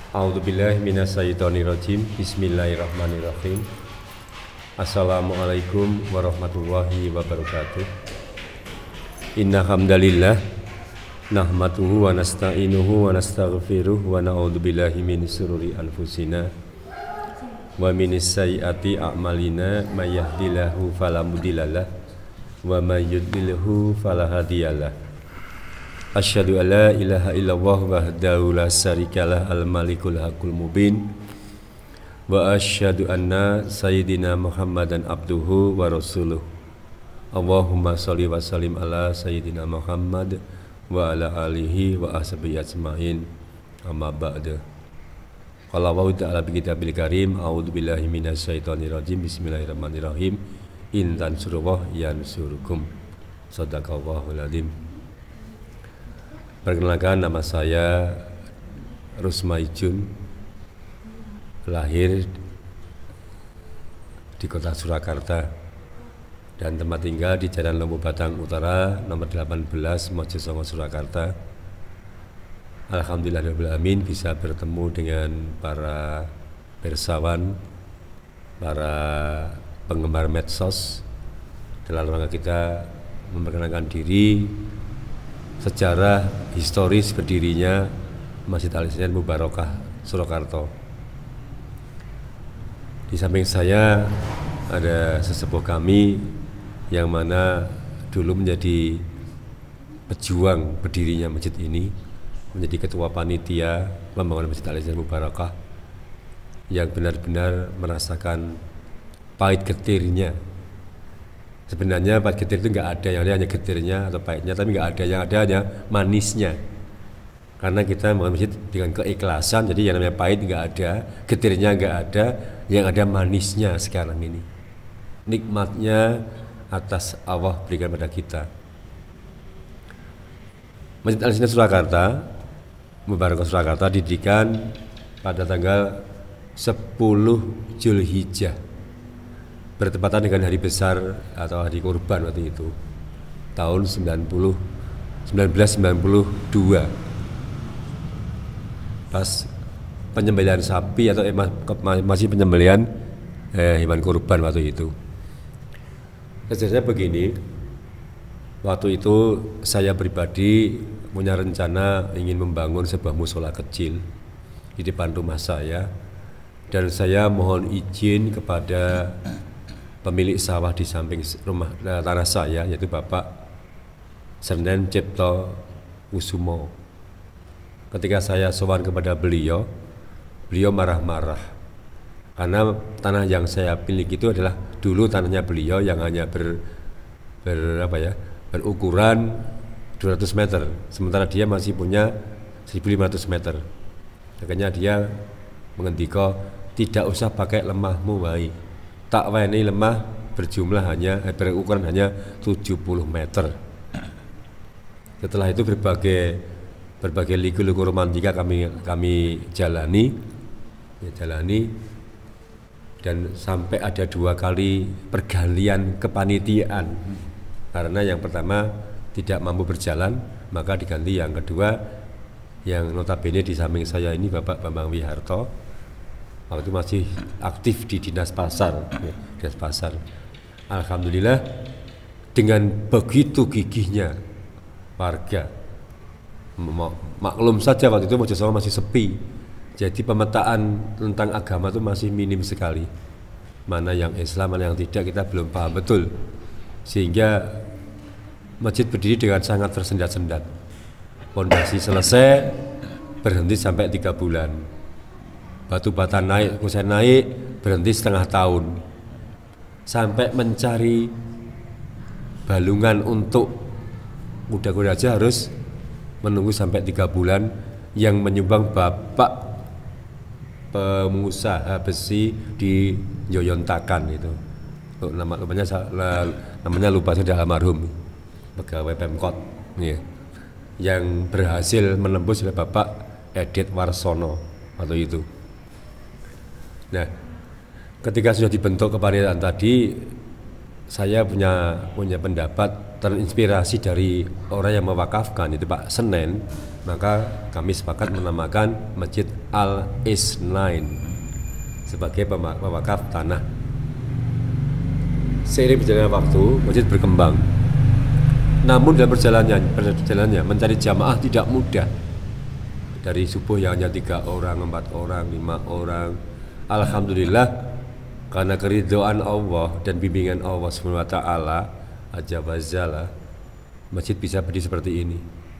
A'udzubillahi minasyaitonirrajim. Bismillahirrahmanirrahim. Assalamualaikum warahmatullahi wabarakatuh. Inna hamdalillah nahmaduhu wa nasta'inuhu wa nastaghfiruh wa na'udzubillahi min sururi anfusina wa min sayyiati a'malina may yahdihillahu fala mudhillalah wa may yudlilhu fala hadiyalah. Asyhadu an la ilaha illallah wahdahu la syarikalah al-malikul haqqul mubin wa asyhadu anna sayyidina Muhammadan abduhu wa rasuluh. Allahumma sholli wa sallim ala sayyidina Muhammad wa ala alihi wa ashabihi ajmain. Amma ba'du. Qala wa ta'ala bi kitabil karim, a'udzu billahi minasyaitonir rajim. Bismillahirrahmanirrahim. In tansurullah yansurkum. Shadaqallahul adzim. Perkenalkan, nama saya Rusmaijun, lahir di kota Surakarta dan tempat tinggal di Jalan Lembu Batang Utara nomor 18 Mojosongo Surakarta. Alhamdulillahirrahmanirrahim bisa bertemu dengan para persawan, para penggemar medsos dalam rangka kita memperkenalkan diri, sejarah historis berdirinya Masjid Al-Ihsan Mubarakah Surakarta. Di samping saya ada sesepuh kami yang mana dulu menjadi pejuang berdirinya masjid ini, menjadi ketua panitia pembangunan Masjid Al-Ihsan Mubarakah, yang benar-benar merasakan pahit getirnya. Sebenarnya pahit getir itu nggak ada, yang ada hanya getirnya atau pahitnya, tapi nggak ada, yang ada hanya manisnya. Karena kita membangun masjid dengan keikhlasan, jadi yang namanya pahit nggak ada, getirnya nggak ada, yang ada manisnya sekarang ini. Nikmatnya atas Allah berikan pada kita. Masjid Al-Ihsan Surakarta, Mubarakah Surakarta, didirikan pada tanggal 10 Zulhijjah, bertepatan dengan hari besar atau hari kurban waktu itu, tahun 1992, pas penyembelihan sapi atau masih penyembelihan hewan kurban waktu itu. Sejarahnya begini, waktu itu saya pribadi punya rencana ingin membangun sebuah musola kecil di depan rumah saya, dan saya mohon izin kepada pemilik sawah di samping rumah tanah saya, yaitu Bapak Senen Cipto Kusumo. Ketika saya sowan kepada beliau marah-marah karena tanah yang saya miliki itu adalah dulu tanahnya beliau yang hanya berukuran 200 meter, sementara dia masih punya 1500 meter. Makanya dia mengendika, tidak usah pakai lemahmu wahai, tak wani lemah berukuran hanya 70 meter. Setelah itu berbagai liku-liku romantika kami jalani, dan sampai ada 2 kali pergantian kepanitiaan. Karena yang pertama tidak mampu berjalan, maka diganti yang kedua, yang notabene di samping saya ini Bapak Bambang Wiharto, waktu itu masih aktif di dinas pasar. Alhamdulillah, dengan begitu gigihnya warga, maklum saja waktu itu Mojosongo masih sepi, jadi pemetaan tentang agama itu masih minim sekali, mana yang Islam, mana yang tidak, kita belum paham betul, sehingga masjid berdiri dengan sangat tersendat-sendat. Pondasi selesai, berhenti sampai 3 bulan. Batu bata naik, kusen naik, berhenti setengah tahun, sampai mencari balungan untuk kuda-kuda aja harus menunggu sampai 3 bulan. Yang menyumbang Bapak pengusaha besi di Yoyontakan itu, namanya lupa, sudah almarhum, pegawai Pemkot, yang berhasil menembus oleh Bapak Edit Warsono waktu itu. Nah, ketika sudah dibentuk kepanitiaan tadi, saya punya pendapat terinspirasi dari orang yang mewakafkan itu Pak Senen, maka kami sepakat menamakan Masjid Al-Isnain sebagai pewakaf tanah. Seiring berjalannya waktu, masjid berkembang. Namun dalam perjalanannya mencari jamaah tidak mudah. Dari subuh yang hanya 3 orang, 4 orang, 5 orang. Alhamdulillah karena keridhaan Allah dan bimbingan Allah SWT Azza wa Jalla, masjid bisa berdiri seperti ini.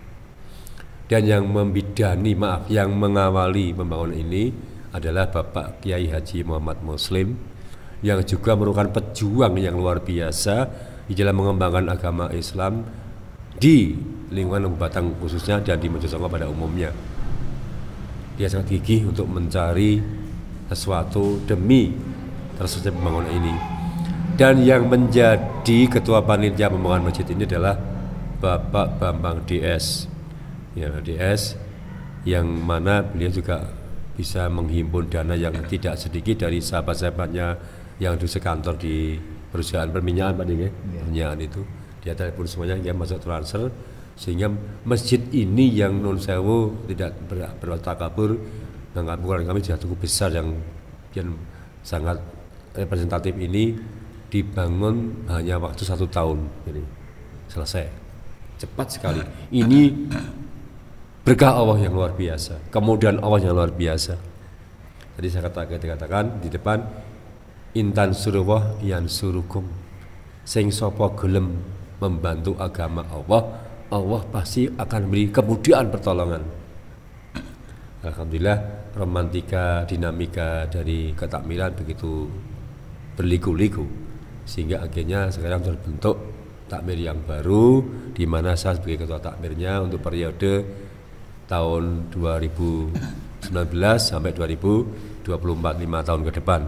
Dan yang yang mengawali pembangunan ini adalah Bapak Kiai Haji Muhammad Muslim, yang juga merupakan pejuang yang luar biasa di dalam mengembangkan agama Islam di lingkungan Batang khususnya dan di Mojokerto pada umumnya. Dia sangat gigih untuk mencari sesuatu demi terselesai pembangunan ini. Dan yang menjadi ketua panitia pembangunan masjid ini adalah Bapak Bambang DS, ya, DS, yang mana beliau juga bisa menghimpun dana yang tidak sedikit dari sahabat-sahabatnya yang di sekantor di perusahaan perminyakan Pak Ding, perminyakan itu. Dia telepon semuanya, dia masuk transfer, sehingga masjid ini yang non sewu tidak bertakabur, menganggap kami sudah cukup besar yang sangat representatif ini dibangun hanya waktu 1 tahun, jadi selesai cepat sekali. Ini berkah Allah yang luar biasa, kemudian Allah yang luar biasa. Tadi saya katakan di depan, intan surullah yang surukum, sing sopo gelem membantu agama Allah, Allah pasti akan beri kemudahan pertolongan. Alhamdulillah romantika dinamika dari ketakmiran begitu berliku-liku, sehingga akhirnya sekarang terbentuk takmir yang baru, di mana saya sebagai ketua takmirnya untuk periode tahun 2019 sampai 2024, 5 tahun ke depan.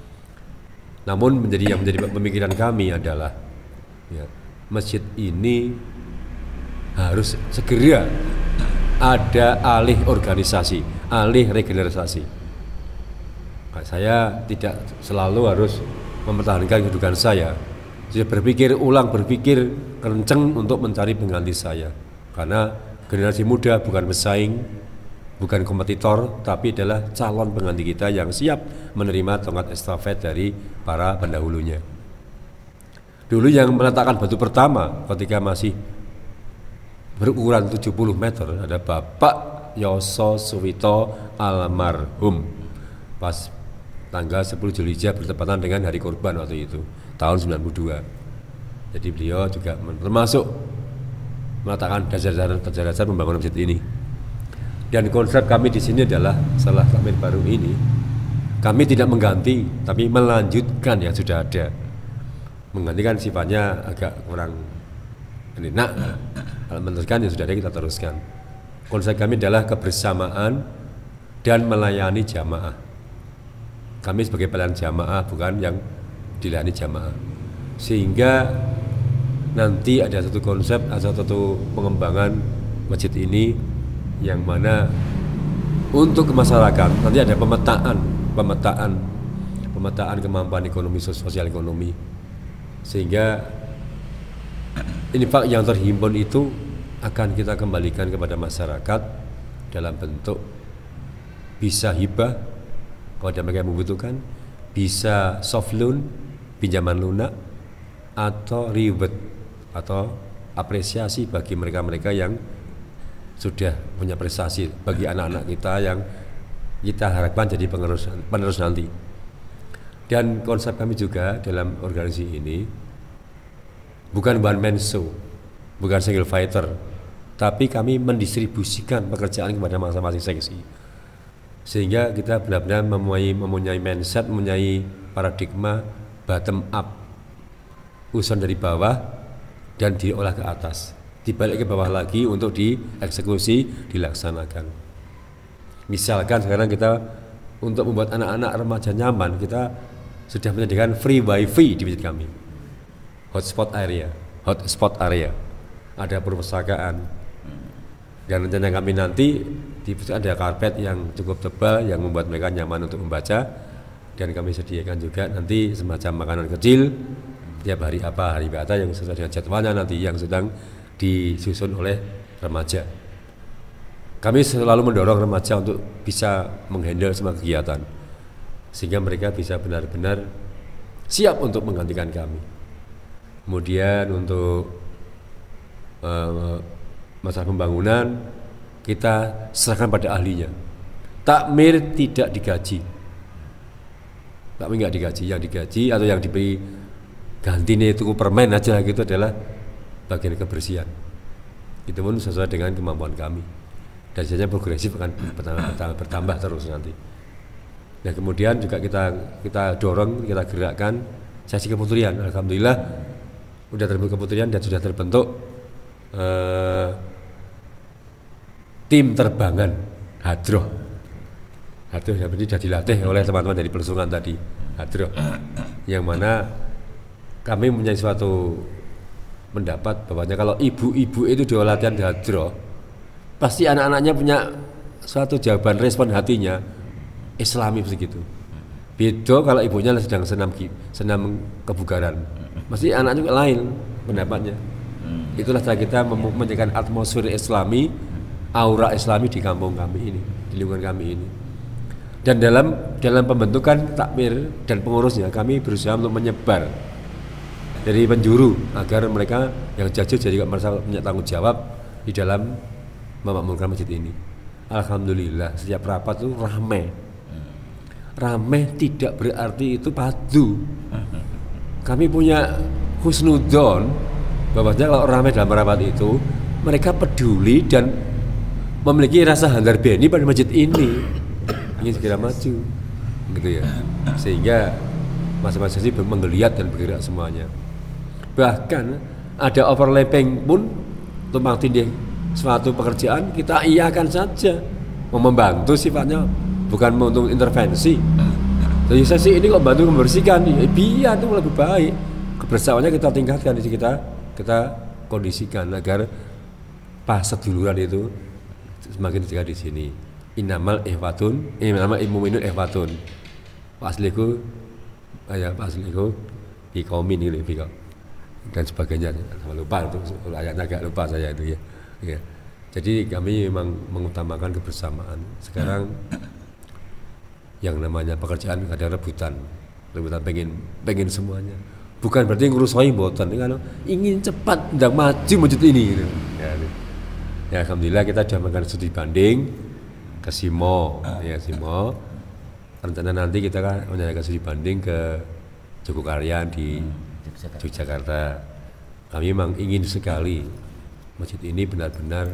Namun yang menjadi pemikiran kami adalah ya, masjid ini harus segera ada alih organisasi, alih regenerasi. Saya tidak selalu harus mempertahankan kedudukan saya. Saya berpikir kenceng untuk mencari pengganti saya. Karena generasi muda bukan pesaing, bukan kompetitor, tapi adalah calon pengganti kita yang siap menerima tongkat estafet dari para pendahulunya. Dulu yang meletakkan batu pertama ketika masih berukuran 70 meter ada Bapak Yoso Suwito almarhum, pas tanggal 10 Zulhijjah bertepatan dengan hari kurban waktu itu tahun 92. Jadi beliau juga termasuk meletakkan dasar-dasar pembangunan masjid ini. Dan konsep kami di sini adalah setelah takmir baru ini, kami tidak mengganti tapi melanjutkan yang sudah ada. Menggantikan sifatnya agak kurang enak. Kalau meneruskan yang sudah ada kita teruskan. Konsep kami adalah kebersamaan dan melayani jamaah. Kami sebagai pelayan jamaah, bukan yang dilayani jamaah. Sehingga nanti ada satu konsep, ada satu pengembangan masjid ini yang mana untuk ke masyarakat nanti ada pemetaan kemampuan ekonomi, sosial ekonomi, sehingga infak yang terhimpun itu akan kita kembalikan kepada masyarakat dalam bentuk bisa hibah kalau mereka membutuhkan, bisa soft loan, pinjaman lunak, atau reward atau apresiasi bagi mereka-mereka yang sudah punya prestasi, bagi anak-anak kita yang kita harapkan jadi penerus nanti. Dan konsep kami juga dalam organisasi ini bukan one man show, bukan single fighter, tapi kami mendistribusikan pekerjaan kepada masing-masing seksi, sehingga kita benar-benar mempunyai mindset, mempunyai paradigma bottom up, urusan dari bawah dan diolah ke atas, dibalik ke bawah lagi untuk dieksekusi, dilaksanakan. Misalkan sekarang kita untuk membuat anak-anak remaja nyaman, kita sudah menyediakan free wifi di masjid kami, hotspot area, ada perpustakaan, dan rencana kami nanti di pusat ada karpet yang cukup tebal yang membuat mereka nyaman untuk membaca, dan kami sediakan juga nanti semacam makanan kecil tiap hari apa yang sesuai dengan jadwalnya nanti yang sedang disusun oleh remaja. Kami selalu mendorong remaja untuk bisa menghandle semua kegiatan sehingga mereka bisa benar-benar siap untuk menggantikan kami. Kemudian untuk masalah pembangunan kita serahkan pada ahlinya. Takmir tidak digaji. Takmir nggak digaji, yang digaji atau yang diberi gantinya itu permen aja gitu adalah bagian kebersihan. Itu pun sesuai dengan kemampuan kami. Dan biasanya progresif akan bertambah terus nanti. Nah kemudian juga kita dorong, kita gerakkan sesi keputrian. Alhamdulillah sudah terbentuk keputrian dan sudah terbentuk tim terbangan hadroh. Hadroh yang sudah dilatih oleh teman-teman dari Pelsungan tadi, hadroh. Yang mana kami mempunyai suatu pendapat bahwanya kalau ibu-ibu itu di latihan hadroh, pasti anak-anaknya punya suatu jawaban respon hatinya Islami begitu. Beda kalau ibunya sedang senam kebugaran, pasti anak juga lain pendapatnya. Itulah cara kita menciptakan atmosfer Islami, aura Islami di kampung kami ini, di lingkungan kami ini. Dan dalam pembentukan takmir dan pengurusnya kami berusaha untuk menyebar dari penjuru agar mereka yang jajah jadi merasa punya tanggung jawab di dalam memakmurkan masjid ini. Alhamdulillah setiap rapat itu ramai tidak berarti itu padu. Kami punya husnudon bahwasanya kalau ramai dalam rapat itu mereka peduli dan memiliki rasa handar beni pada masjid ini, ingin segera maju gitu ya, sehingga masing-masing sih menggeliat dan bergerak semuanya. Bahkan ada overlapping pun tumpang tindih suatu pekerjaan kita iakan saja, membantu sifatnya bukan untuk intervensi. Jadi saya sih ini kok bantu membersihkan, biar itu lebih baik. Kebersamaannya kita tingkatkan, kita kondisikan agar pas seduluran itu semakin dekat di sini. Innamal mu'minun ihwatun. Pasliku di kaumin ini dan sebagainya. Lupa itu ayatnya agak lupa saya itu ya. Jadi kami memang mengutamakan kebersamaan. Sekarang yang namanya pekerjaan ada rebutan pengen semuanya. Bukan berarti ngurusoi mboten, kalau ingin cepat ndang maju masjid ini gitu. Ya alhamdulillah kita sudah melakukan studi banding ke SIMO, ya SIMO. Rencana nanti kita kan menjalankan studi banding ke Jogokarian di Yogyakarta. Kami memang ingin sekali masjid ini benar-benar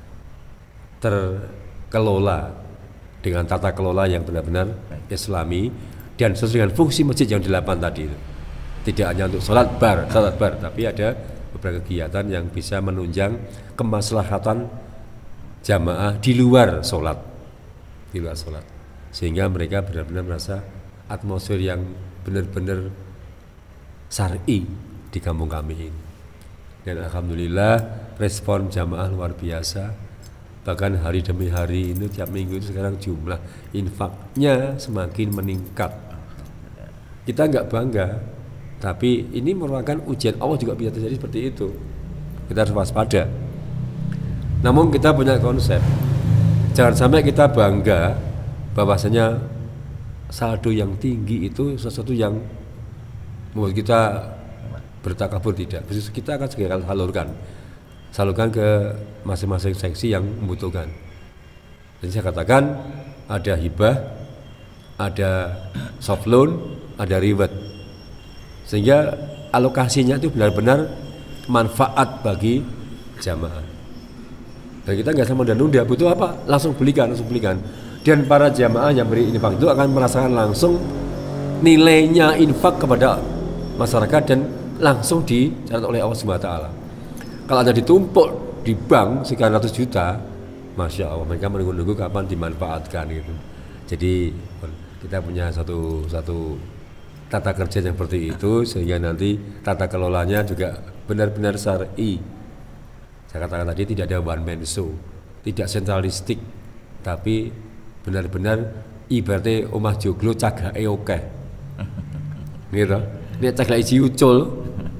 terkelola dengan tata kelola yang benar-benar Islami dan sesuai dengan fungsi masjid yang 8 tadi. Tidak hanya untuk salat bar, tapi ada beberapa kegiatan yang bisa menunjang kemaslahatan jamaah di luar salat, sehingga mereka benar-benar merasa atmosfer yang benar-benar syar'i di kampung kami ini. Dan alhamdulillah respon jamaah luar biasa. Bahkan hari demi hari ini tiap minggu itu sekarang jumlah infaknya semakin meningkat. Kita enggak bangga, tapi ini merupakan ujian Allah juga bisa terjadi seperti itu. Kita harus waspada. Namun kita punya konsep, jangan sampai kita bangga bahwasanya saldo yang tinggi itu sesuatu yang membuat kita bertakabur, tidak. Kita akan segera salurkan ke masing-masing seksi yang membutuhkan. Jadi saya katakan ada hibah, ada soft loan, ada reward, sehingga alokasinya itu benar-benar manfaat bagi jamaah. Dan kita nggak sama nunda, butuh apa? Langsung belikan. Dan para jamaah yang beri infak itu akan merasakan langsung nilainya infak kepada masyarakat dan langsung dicatat oleh Allah SWT. Kalau ada ditumpuk di bank sekian ratus juta, Masya Allah, mereka menunggu-nunggu kapan dimanfaatkan gitu. Jadi kita punya satu tata kerja yang seperti itu, sehingga nanti tata kelolanya juga benar-benar syar'i. Saya katakan tadi tidak ada one man show, tidak sentralistik, tapi benar-benar ibaratnya omah joglo cagake akeh. Gitu. Nek cagake iji ucul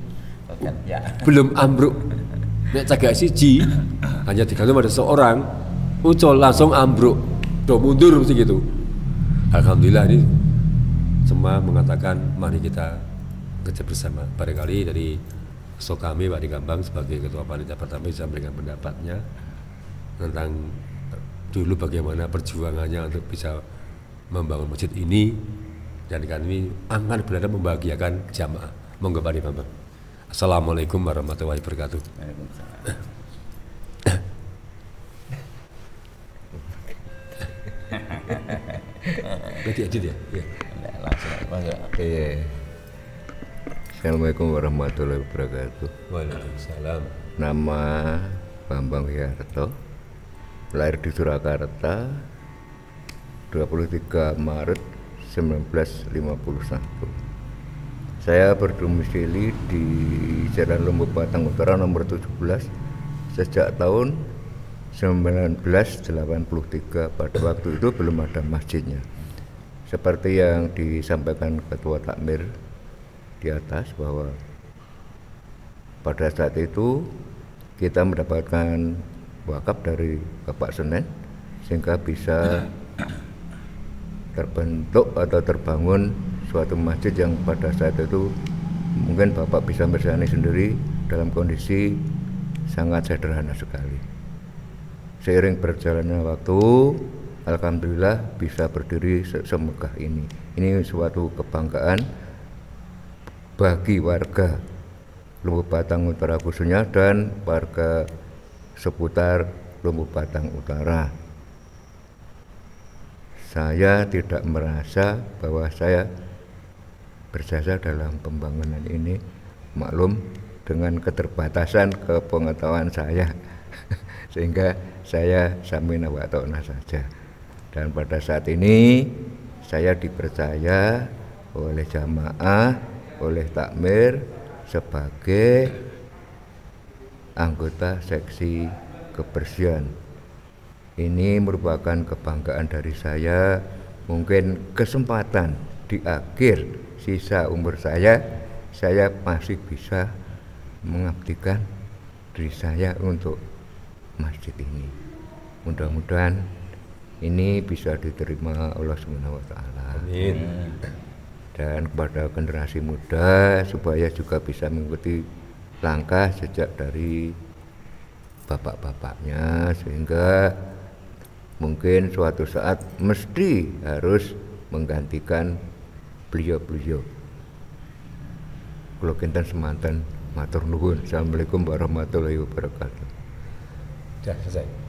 belum ambruk. Nek cagak siji hanya digantung pada seorang, ucol langsung ambruk, do mundur mesti gitu. Alhamdulillah ini semua mengatakan mari kita kerja bersama. Barangkali dari kami Pak Digambang sebagai Ketua Panitia pertama bisa memberikan pendapatnya tentang dulu bagaimana perjuangannya untuk bisa membangun masjid ini, dan kami akan benar-benar membahagiakan jamaah. Monggo Pak Digambang. Assalamualaikum warahmatullahi wabarakatuh. Berarti edit ya? Iya. Iya. Assalamualaikum warahmatullahi wabarakatuh. Waalaikumsalam. Nama Bambang Wiharto, lahir di Surakarta 23 Maret 1951. Saya berdomisili di Jalan Lombok Batang Utara nomor 17 sejak tahun 1983. Pada waktu itu belum ada masjidnya. Seperti yang disampaikan Ketua Takmir di atas bahwa pada saat itu kita mendapatkan wakaf dari Bapak Senen sehingga bisa terbentuk atau terbangun suatu masjid yang pada saat itu mungkin Bapak bisa bersani sendiri dalam kondisi sangat sederhana sekali. Seiring berjalannya waktu, alhamdulillah bisa berdiri semegah ini. Ini suatu kebanggaan bagi warga Lombok Batang Utara khususnya dan warga seputar Lombok Batang Utara. Saya tidak merasa bahwa saya berjasa dalam pembangunan ini, maklum dengan keterbatasan kepengetahuan saya sehingga saya samina wa ta'na saja. Dan pada saat ini saya dipercaya oleh jamaah, oleh takmir sebagai anggota seksi kebersihan. Ini merupakan kebanggaan dari saya, mungkin kesempatan di akhir sisa umur saya masih bisa mengabdikan diri saya untuk masjid ini. Mudah-mudahan ini bisa diterima Allah Subhanahu wa taala. Amin. Dan kepada generasi muda supaya juga bisa mengikuti langkah jejak dari bapak-bapaknya, sehingga mungkin suatu saat mesti harus menggantikan beliau-beliau. Kula kinten semanten matur nuwun. Assalamualaikum warahmatullahi wabarakatuh. Sudah selesai.